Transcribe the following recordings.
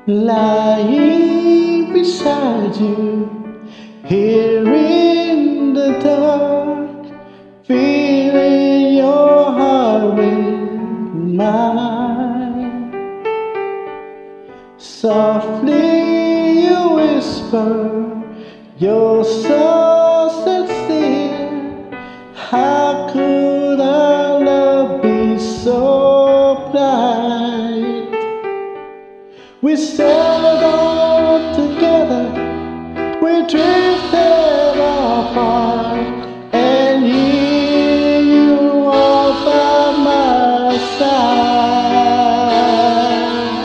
lying beside you, here in the dark, feeling your heart with mine. Softly you whisper, you're so sincere. How could our love be so blind? We sailed on together, we drifted apart, and here you are by my side.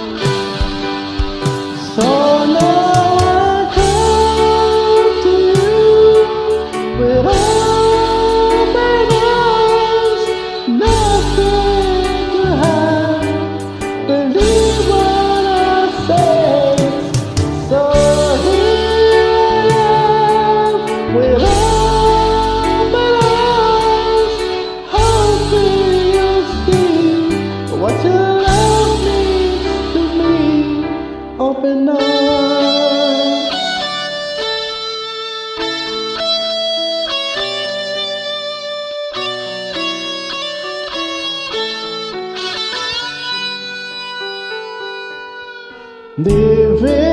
So now I come to you with open arms, nothing to hide. Believe what I say. So here I am with open arms, hoping you'll see what your love means to me. Open arms. Living